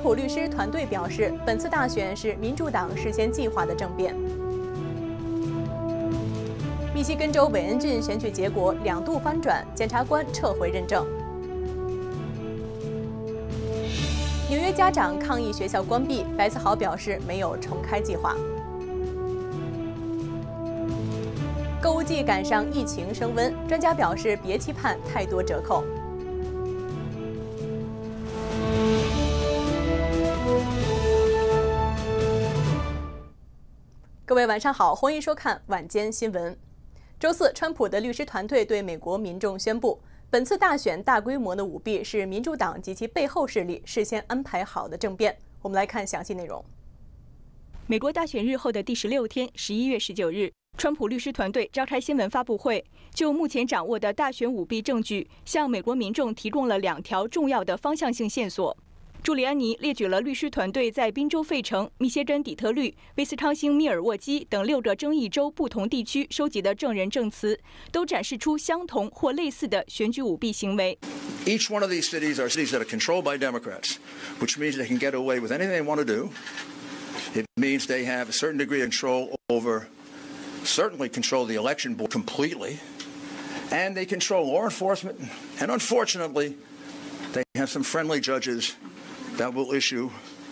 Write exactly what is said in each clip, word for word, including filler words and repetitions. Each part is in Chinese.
普律师团队表示，本次大选是民主党事先计划的政变。密西根州韦恩郡选举结果两度翻转，检察官撤回认证。纽约家长抗议学校关闭，白思豪表示没有重开计划。购物季赶上疫情升温，专家表示别期盼太多折扣。各位晚上好，欢迎收看晚间新闻。周四，川普的律师团队对美国民众宣布，本次大选大规模的舞弊是民主党及其背后势力事先安排好的政变。我们来看详细内容。 美国大选日后的第十六天，十一月十九日，川普律师团队召开新闻发布会，就目前掌握的大选舞弊证据，向美国民众提供了两条重要的方向性线索。朱利安尼列举了律师团队在宾州费城、密歇根底特律、威斯康星密尔沃基等六个争议州不同地区收集的证人证词，都展示出相同或类似的选举舞弊行为。 Each one of these cities are cities that are controlled by Democrats, which means they can get away with anything they want to do. It means they have a certain degree of control over, certainly control the election board completely, and they control law enforcement, and unfortunately, they have some friendly judges that will issue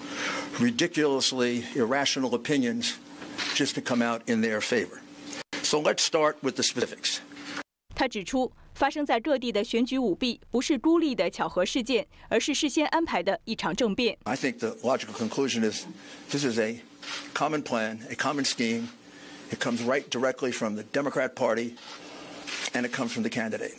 ridiculously irrational opinions just to come out in their favor. So let's start with the specifics. 他指出，发生在各地的选举舞弊不是孤立的巧合事件，而是事先安排的一场政变。 I think the logical conclusion is this is a common plan, a common scheme. It comes right directly from the Democrat Party, and it comes from the candidate.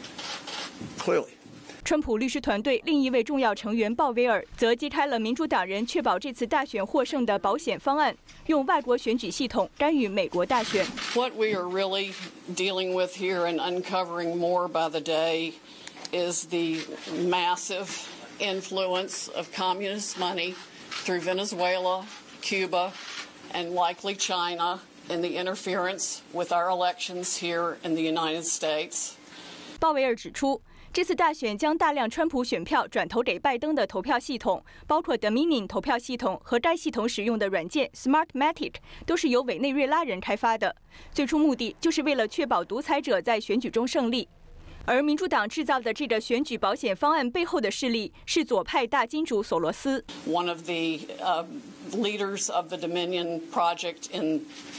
Clearly. 川普律师团队另一位重要成员鲍威尔则揭开了民主党人确保这次大选获胜的保险方案，用外国选举系统干预美国大选。 What we are really dealing with here and uncovering more by the day is the massive influence of communist money through Venezuela, Cuba, and likely China in the interference with our elections here in the United States. 鲍威尔指出，这次大选将大量川普选票转投给拜登的投票系统，包括 Dominion 投票系统和该系统使用的软件 Smartmatic， 都是由委内瑞拉人开发的。最初目的就是为了确保独裁者在选举中胜利。而民主党制造的这个选举保险方案背后的势力是左派大金主索罗斯。 One of the uh, leaders of the Dominion project in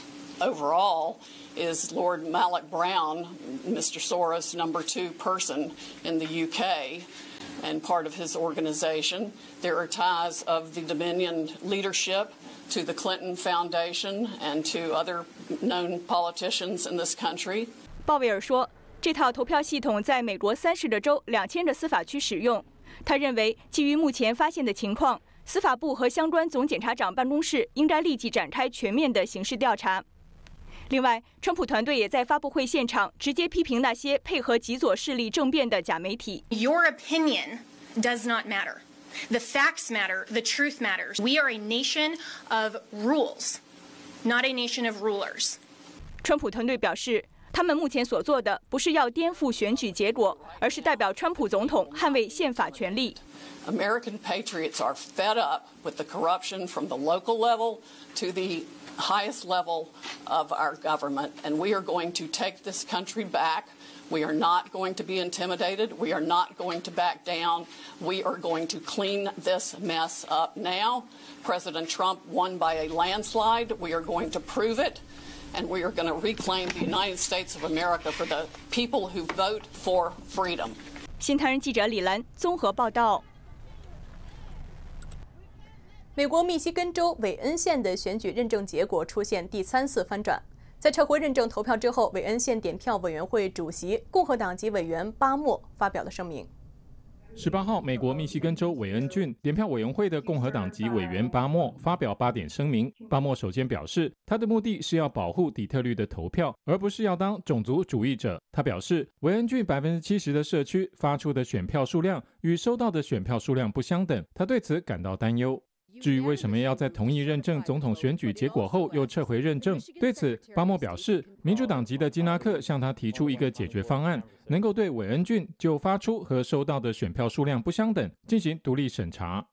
overall is Lord Malik Brown, Mister Soros' number two person in the U K, and part of his organization. There are ties of the Dominion leadership to the Clinton Foundation and to other known politicians in this country. 鲍威尔说，这套投票系统在美国三十个州、两千个司法区使用。他认为，基于目前发现的情况，司法部和相关总检察长办公室应该立即展开全面的刑事调查。另外，川普团队也在发布会现场直接批评那些配合极左势力政变的假媒体。 Your opinion does not matter. The facts matter. The truth matters. We are a nation of rules, not a nation of rulers. 川普团队表示，他们目前所做的不是要颠覆选举结果，而是代表川普总统捍卫宪法权利。 American patriots are fed up with the corruption from the local level to the highest level of our government, and we are going to take this country back. We are not going to be intimidated. We are not going to back down. We are going to clean this mess up now. President Trump won by a landslide. We are going to prove it, and we are going to reclaim the United States of America for the people who vote for freedom. 新唐人记者李兰综合报道。 美国密西根州韦恩县的选举认证结果出现第三次翻转。在撤回认证投票之后，韦恩县点票委员会主席共和党籍委员巴默发表了声明。 十八号，美国密西根州韦恩郡点票委员会的共和党籍委员巴默发表八点声明。巴默首先表示，他的目的是要保护底特律的投票，而不是要当种族主义者。他表示，韦恩郡百分之七十的社区发出的选票数量与收到的选票数量不相等，他对此感到担忧。至于为什么要在同意认证总统选举结果后又撤回认证，对此巴默表示，民主党籍的基纳克向他提出一个解决方案，能够对韦恩郡就发出和收到的选票数量不相等进行独立审查。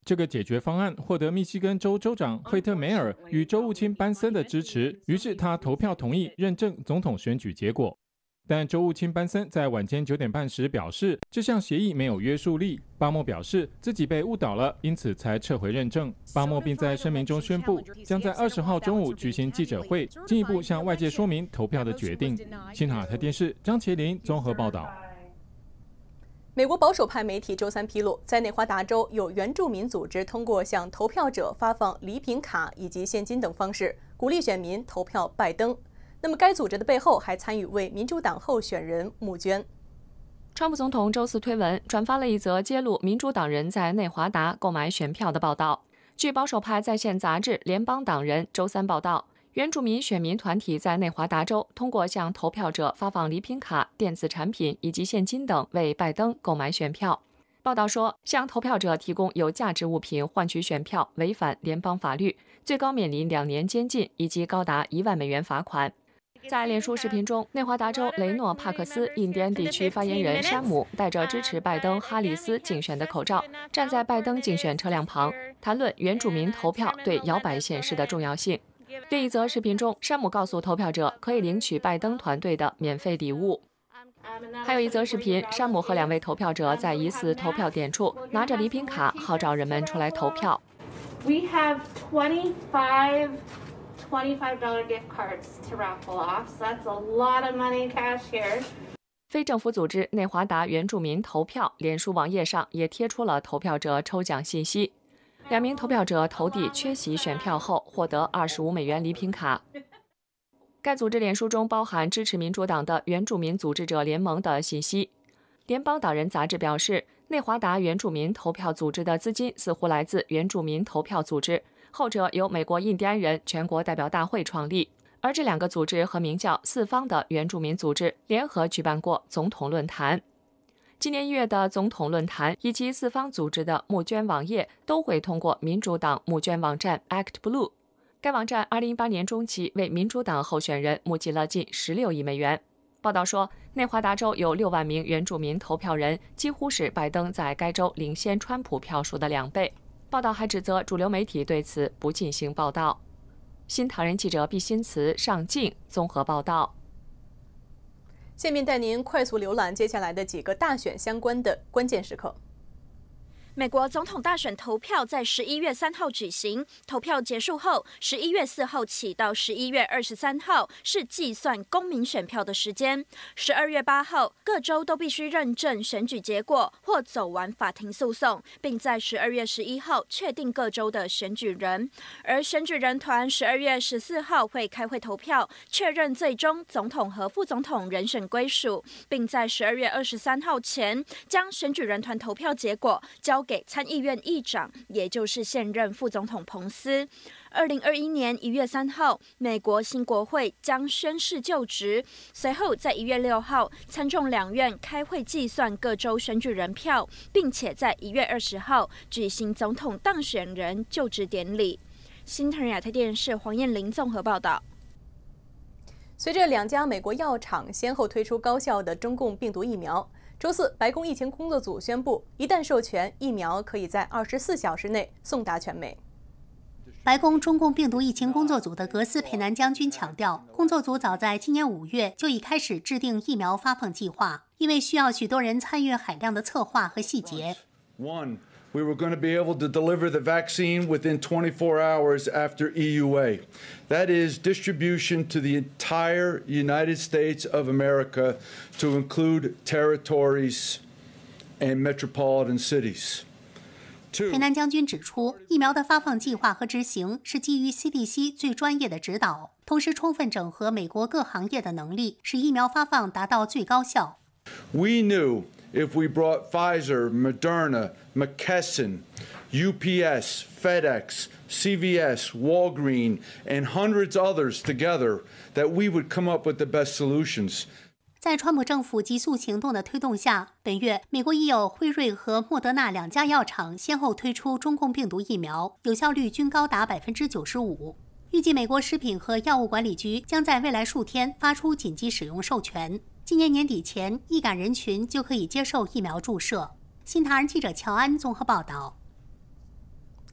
这个解决方案获得密西根州州长惠特梅尔与州务卿班森的支持，于是他投票同意认证总统选举结果。但州务卿班森在晚间九点半时表示，这项协议没有约束力。巴莫表示自己被误导了，因此才撤回认证。巴莫并在声明中宣布，将在二十号中午举行记者会，进一步向外界说明投票的决定。新塔特电视张麒麟综合报道。 美国保守派媒体周三披露，在内华达州有原住民组织通过向投票者发放礼品卡以及现金等方式，鼓励选民投票拜登。那么，该组织的背后还参与为民主党候选人募捐。 川普总统周四推文转发了一则揭露民主党人在内华达购买选票的报道。据保守派在线杂志《联邦党人》周三报道，原住民选民团体在内华达州通过向投票者发放礼品卡、电子产品以及现金等，为拜登购买选票。报道说，向投票者提供有价值物品换取选票违反联邦法律，最高面临两年监禁以及高达一万美元罚款。在脸书视频中，内华达州雷诺帕克斯印第安地区发言人山姆戴着支持拜登哈里斯竞选的口罩，站在拜登竞选车辆旁，谈论原住民投票对摇摆显示的重要性。另一则视频中，山姆告诉投票者可以领取拜登团队的免费礼物。还有一则视频，山姆和两位投票者在疑似投票点处拿着礼品卡，号召人们出来投票。 We have twenty-five twenty-five dollar gift cards to raffle off, so that's a lot of money cash here. 非政府组织内华达原住民投票脸书网页上也贴出了投票者抽奖信息。两名投票者投递缺席选票后，获得二十五美元礼品卡。该组织脸书中包含支持民主党的原住民组织者联盟的信息。联邦党人杂志表示，内华达原住民投票组织的资金似乎来自原住民投票组织，后者由美国印第安人全国代表大会创立。而这两个组织和名叫四方的原住民组织联合举办过总统论坛。今年一月的总统论坛以及四方组织的募捐网页都会通过民主党募捐网站 Act Blue。该网站二零一八年中期为民主党候选人募集了近十六亿美元。报道说，内华达州有六万名原住民投票人，几乎是拜登在该州领先川普票数的两倍。报道还指责主流媒体对此不进行报道。新唐人记者毕新慈、尚静综合报道。 下面带您快速浏览接下来的几个大选相关的关键时刻。 美国总统大选投票在十一月三号举行，投票结束后，十一月四号起到十一月二十三号是计算公民选票的时间。十二月八号，各州都必须认证选举结果或走完法庭诉讼，并在十二月十一号确定各州的选举人。而选举人团十二月十四号会开会投票，确认最终总统和副总统人选归属，并在十二月二十三号前将选举人团投票结果交给参议院议长，也就是现任副总统彭斯。二零二一年一月三号，美国新国会将宣誓就职，随后在一月六号，参众两院开会计算各州选举人票，并且在一月二十号举行总统当选人就职典礼。新唐人亚太电视黄燕玲综合报道。 随着两家美国药厂先后推出高效的中共病毒疫苗，周四，白宫疫情工作组宣布，一旦授权，疫苗可以在二十四小时内送达全美。 白宫中共病毒疫情工作组的格斯佩南将军强调，工作组早在今年五月就已开始制定疫苗发放计划，因为需要许多人参与海量的策划和细节。 One, we were going to be able to deliver the vaccine within twenty-four hours after E U A. That is distribution to the entire United States of America, to include territories and metropolitan cities. 佩南将军指出，疫苗的发放计划和执行是基于 C D C 最专业的指导，同时充分整合美国各行业的能力，使疫苗发放达到最高效。 We knew if we brought Pfizer, Moderna, McKesson, U P S, FedEx, C V S, Walgreens, and hundreds others together, that we would come up with the best solutions. 在川普政府急速行动的推动下，本月美国已有辉瑞和莫德纳两家药厂先后推出中共病毒疫苗，有效率均高达百分之九十五。预计美国食品和药物管理局将在未来数天发出紧急使用授权，今年年底前，易感人群就可以接受疫苗注射。新唐人记者乔安综合报道。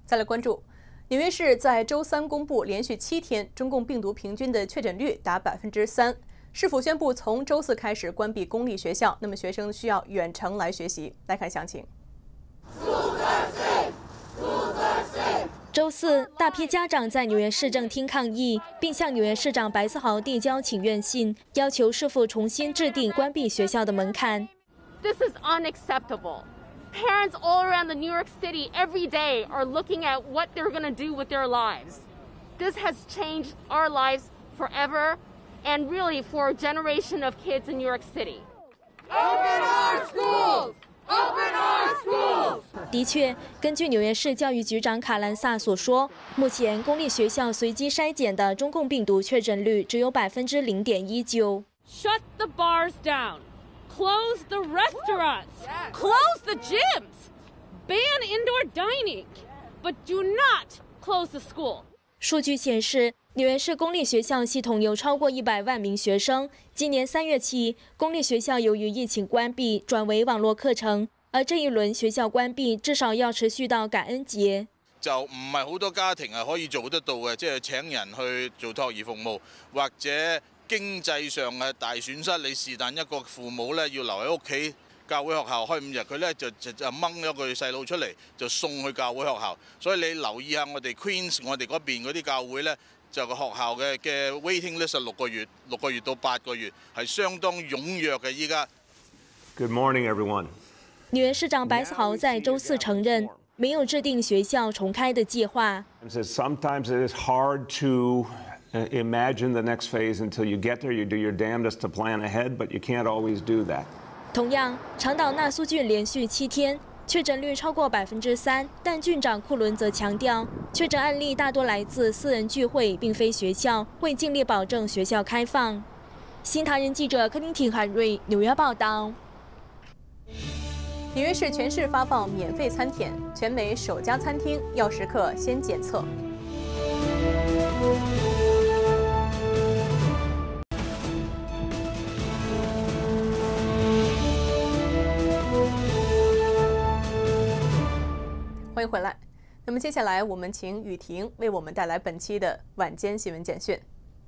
再来关注，纽约市在周三公布连续七天中共病毒平均的确诊率达百分之三。市府宣布从周四开始关闭公立学校，那么学生需要远程来学习。来看详情。 周四，大批家长在纽约市政厅抗议，并向纽约市长白思豪递交请愿信，要求市府重新制定关闭学校的门槛。 This is unacceptable. Parents all around the New York City every day are looking at what they're going to do with their lives. This has changed our lives forever, and really for a generation of kids in New York City. Open our schools! Open our schools! 的确，根据纽约市教育局长卡兰萨所说，目前公立学校随机筛检的中共病毒确诊率只有百分之零点一九。 Shut the bars down. Close the restaurants. Close the gyms. Ban indoor dining. But do not close the school. 数据显示，纽约市公立学校系统有超过一百万名学生。今年三月起，公立学校由于疫情关闭，转为網絡課程。而這一輪學校關閉，至少要持續到感恩節。 就唔係好多家庭係可以做得到嘅，即係請人去做托兒服務，或者經濟上嘅大損失，你是但一個父母咧要留喺屋企。教會學校開五日，佢咧就就就掹咗個細路出嚟，就送去教會學校。所以你留意下我哋 Queens 我哋嗰邊嗰啲教會咧，就個學校嘅嘅 waiting list 係六個月，六個月到八個月，係相當踴躍嘅依家。 Good morning, everyone. 纽约市长白思豪在周四承认，没有制定学校重开的计划。 Sometimes it is hard to imagine the next phase until you get there. You do your damnedest to plan ahead, but you can't always do that. 同样，长岛纳苏郡连续七天确诊率超过百分之三，但郡长库伦则强调，确诊案例大多来自私人聚会，并非学校，会尽力保证学校开放。新唐人记者柯丁廷韩瑞纽约报道。 纽约市全市发放免费餐点，全美首家餐厅要食客先检测。欢迎回来。那么接下来我们请雨婷为我们带来本期的晚间新闻简讯。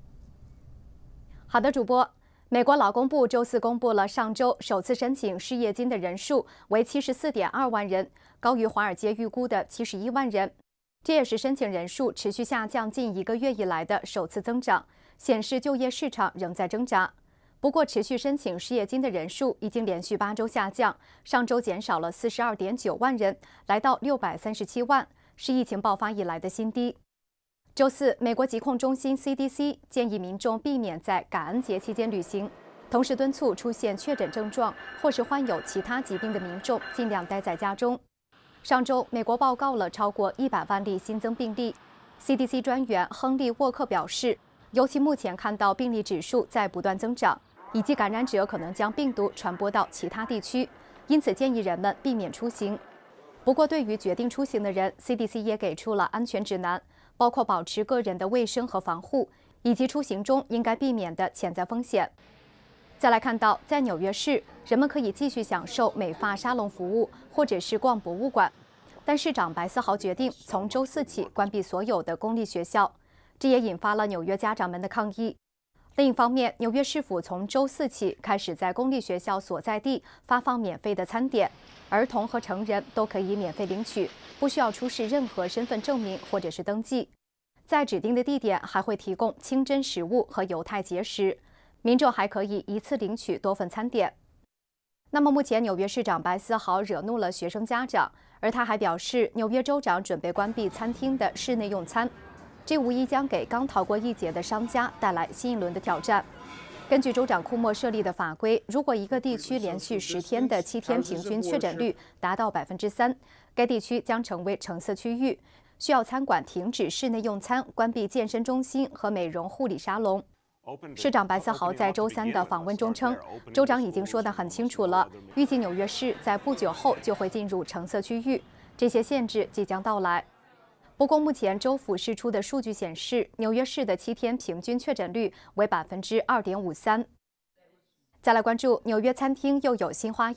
好的，主播。美国劳工部周四公布了上周首次申请失业金的人数为 七十四点二万人，高于华尔街预估的七十一万人。这也是申请人数持续下降近一个月以来的首次增长，显示就业市场仍在挣扎。不过，持续申请失业金的人数已经连续八周下降，上周减少了 四十二点九万人，来到六百三十七万，是疫情爆发以来的新低。周四，美国疾控中心 C D C 建议民众避免在感恩节期间旅行，同时敦促出现确诊症状或是患有其他疾病的民众尽量待在家中。上周，美国报告了超过一百万例新增病例。C D C 专员亨利·沃克表示，尤其目前看到病例指数在不断增长，以及感染者可能将病毒传播到其他地区，因此建议人们避免出行。不过，对于决定出行的人 ，C D C 也给出了安全指南。包括保持个人的卫生和防护，以及出行中应该避免的潜在风险。再来看到，在纽约市，人们可以继续享受美发沙龙服务，或者是逛博物馆。但市长白思豪决定从周四起关闭所有的公立学校，这也引发了纽约家长们的抗议。另一方面，纽约市府从周四起开始在公立学校所在地发放免费的餐点，儿童和成人都可以免费领取，不需要出示任何身份证明或者是登记。在指定的地点还会提供清真食物和犹太节食，民众还可以一次领取多份餐点。那么目前纽约市长白思豪惹怒了学生家长，而他还表示，纽约州长准备关闭餐厅的室内用餐。这无疑将给刚逃过一劫的商家带来新一轮的挑战。根据州长库莫设立的法规，如果一个地区连续十天的七天平均确诊率达到百分之三，该地区将成为橙色区域，需要餐馆停止室内用餐，关闭健身中心和美容护理沙龙。市长白思豪在周三的访问中称，州长已经说得很清楚了，预计纽约市在不久后就会进入橙色区域，这些限制即将到来。不过，目前州府释出的数据显示，纽约市的七天平均确诊率为百分之二点五三。再来关注纽约餐厅又有新花样，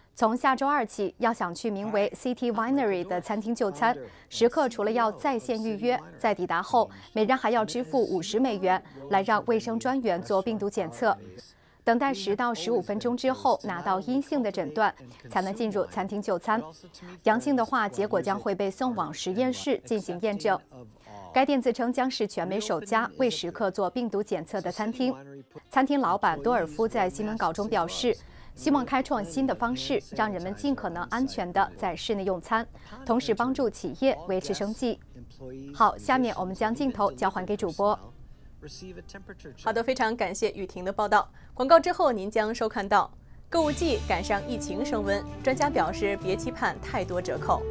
从下周二起，要想去名为 City Winery 的餐厅就餐，食客除了要在线预约，在抵达后每人还要支付五十美元，来让卫生专员做病毒检测。等待十到十五分钟之后拿到阴性的诊断，才能进入餐厅就餐。阳性的话，结果将会被送往实验室进行验证。该店自称将是全美首家为食客做病毒检测的餐厅。餐厅老板多尔夫在新闻稿中表示，希望开创新的方式，让人们尽可能安全地在室内用餐，同时帮助企业维持生计。好，下面我们将镜头交还给主播。 好的，非常感谢雨婷的报道。广告之后，您将收看到购物季赶上疫情升温，专家表示别期盼太多折扣。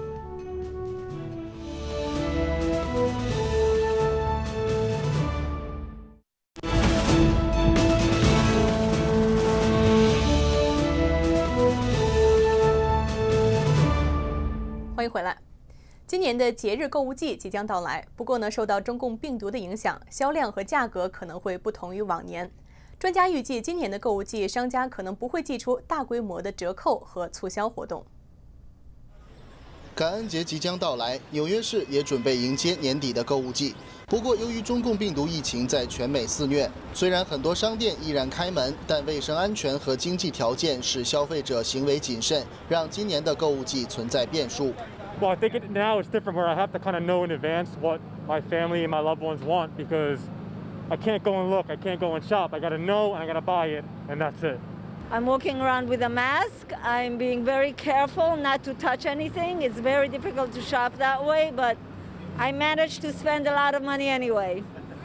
欢迎回来。今年的节日购物季即将到来，不过呢，受到中共病毒的影响，销量和价格可能会不同于往年。专家预计，今年的购物季，商家可能不会祭出大规模的折扣和促销活动。 感恩节即将到来，纽约市也准备迎接年底的购物季。不过，由于中共病毒疫情在全美肆虐，虽然很多商店依然开门，但卫生安全和经济条件使消费者行为谨慎，让今年的购物季存在变数。 Well, I think it, now it's different where I have to kind of know in advance what my family and my loved ones want because I can't go and look, I can't go and shop. I got to know and I got to buy it, and that's it. I'm walking around with a mask. I'm being very careful not to touch anything. It's very difficult to shop that way, but I managed to spend a lot of money anyway.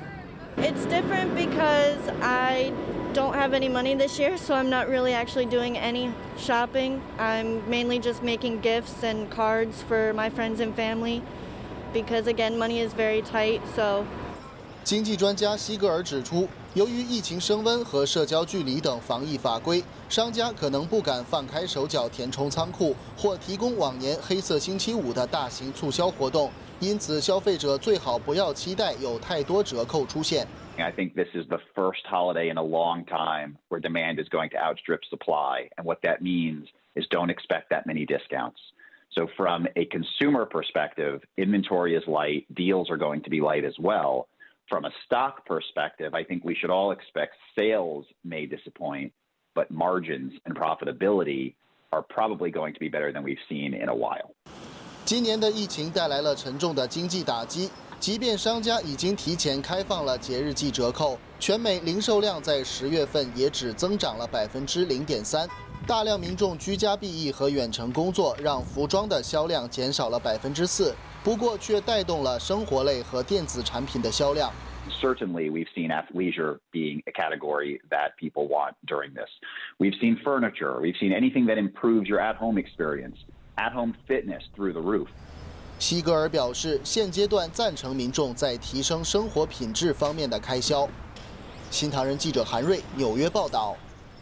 It's different because I don't have any money this year, so I'm not really actually doing any shopping. I'm mainly just making gifts and cards for my friends and family because, again, money is very tight, so. 经济专家西格尔指出，由于疫情升温和社交距离等防疫法规，商家可能不敢放开手脚填充仓库，或提供往年黑色星期五的大型促销活动。因此，消费者最好不要期待有太多折扣出现。 I think this is the first holiday in a long time where demand is going to outstrip supply, and what that means is don't expect that many discounts. So from a consumer perspective, inventory is light, deals are going to be light as well. From a stock perspective, I think we should all expect sales may disappoint, but margins and profitability are probably going to be better than we've seen in a while. 今年的疫情带来了沉重的经济打击，即便商家已经提前开放了节日季折扣，全美零售量在十月份也只增长了百分之零点三。大量民众居家避疫和远程工作，让服装的销量减少了百分之四，不过却带动了生活类和电子产品的销量。 Certainly, we've seen athleisure being a category that people want during this. We've seen furniture. We've seen anything that improves your at-home experience. At-home fitness through the roof. 西格尔表示，现阶段赞成民众在提升生活品质方面的开销。新唐人记者韩瑞纽约报道。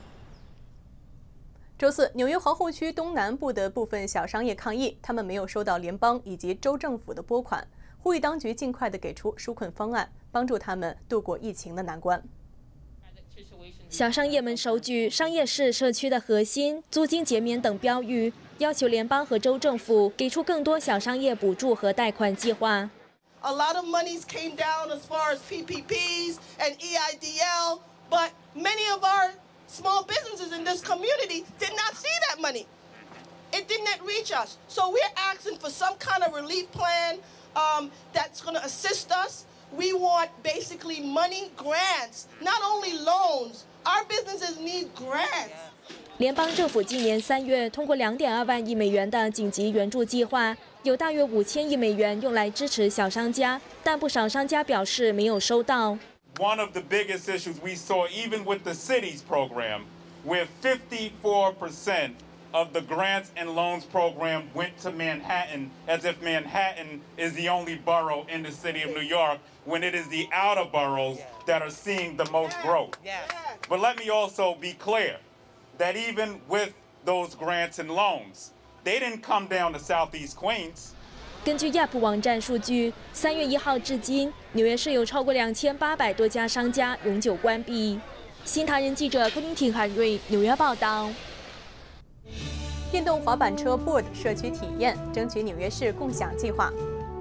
周四，纽约皇后区东南部的部分小商业抗议，他们没有收到联邦以及州政府的拨款，呼吁当局尽快的给出纾困方案，帮助他们度过疫情的难关。 小商业们手举商业是社区的核心、租金减免等标语，要求联邦和州政府给出更多小商业补助和贷款计划。 A lot of monies came down as far as P P Ps and E I D L, but many of our small businesses in this community did not see that money. It did not reach us. So we're asking for some kind of relief plan um, that's going to assist us. We want basically money grants, not only loans. Our businesses need grants. 联邦政府今年三月通过两点二万亿美元的紧急援助计划，有大约五千亿美元用来支持小商家，但不少商家表示没有收到。 One of the biggest issues we saw, even with the cities program, where fifty-four percent of the grants and loans program went to Manhattan, as if Manhattan is the only borough in the city of New York, when it is the outer boroughs that are seeing the most growth. But let me also be clear that even with those grants and loans, they didn't come down to Southeast Queens. 根据 Yelp 网站数据，三月一号至今，纽约市有超过两千八百多家商家永久关闭。新唐人记者郭宁婷、韩瑞纽约报道。 电动滑板车 Bird 社区体验，争取纽约市共享计划。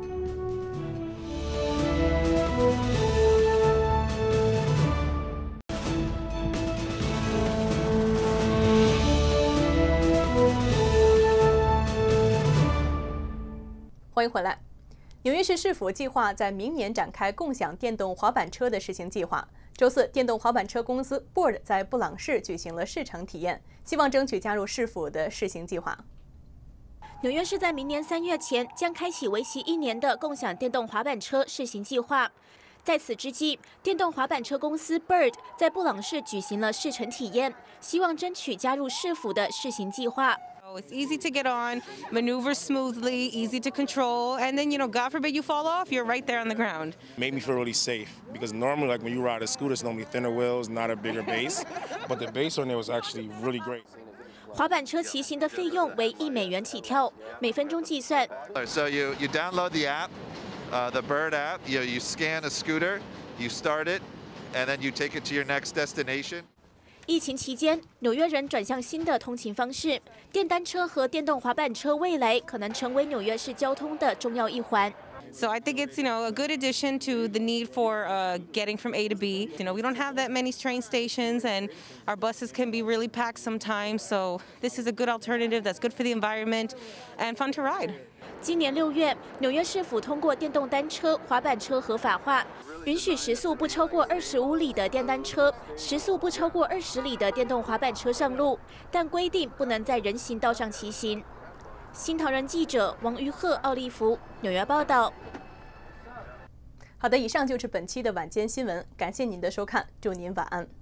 欢迎回来。纽约市市府计划在明年展开共享电动滑板车的试行计划。周四，电动滑板车公司 Bird 在布朗市举行了试乘体验，希望争取加入市府的试行计划。 纽约市在明年三月前将开启为期一年的共享电动滑板车试行计划。在此之际，电动滑板车公司 Bird 在布朗市举行了试乘体验，希望争取加入市府的试行计划。 It's easy to get on, maneuver smoothly, easy to control, and then, you know, God forbid you fall off, you're right there on the ground. Made me feel really safe because normally, like when you ride a scooter, it's normally thinner wheels, not a bigger base, but the base on there was actually really great. 滑板车骑行的费用为一美元起跳，每分钟计算。 So you you download the app, uh, the Bird app. You you scan a scooter, you start it, and then you take it to your next destination. 疫情期间，纽约人转向新的通勤方式，电单车和电动滑板车未来可能成为纽约市交通的重要一环。 So I think it's, you know, a good addition to the need for uh, getting from A to B. You know, we don't have that many train stations, and our buses can be really packed sometimes. So this is a good alternative that's good for the environment and fun to ride. 今年六月，纽约市府通过电动单车、滑板车合法化，允许时速不超过二十五里的电单车、时速不超过二十里的电动滑板车上路，但规定不能在人行道上骑行。 新唐人记者王于鹤、奥利弗，纽约报道。 好的，以上就是本期的晚间新闻，感谢您的收看，祝您晚安。